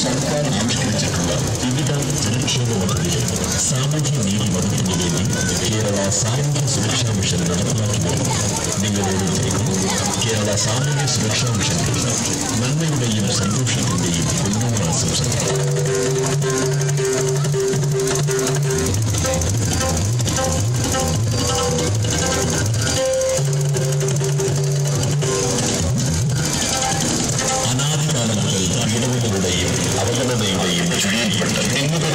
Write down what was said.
സർക്കാർ ആവിഷ്കരിച്ചിട്ടുള്ള വിവിധ ജനക്ഷേമ പദ്ധതികൾ സാമൂഹ്യനീതി വകുപ്പിന് വേണ്ടി കേരള സാമൂഹ്യ സുരക്ഷാ മിഷൻ നടപ്പിലാക്കി വരുന്നു. നിങ്ങളോരോരുത്തർക്കും കേരള സാമൂഹ്യ സുരക്ഷാ മിഷനിലുള്ള നന്മയുടെയും സന്തോഷത്തിന്റെയും പൊന്നോണാശംസകൾ. അനാദികാലം മുതൽ ഇടവുകളുടെയും അവഗണനയുടെയും ചുഴിയിൽപ്പെട്ട്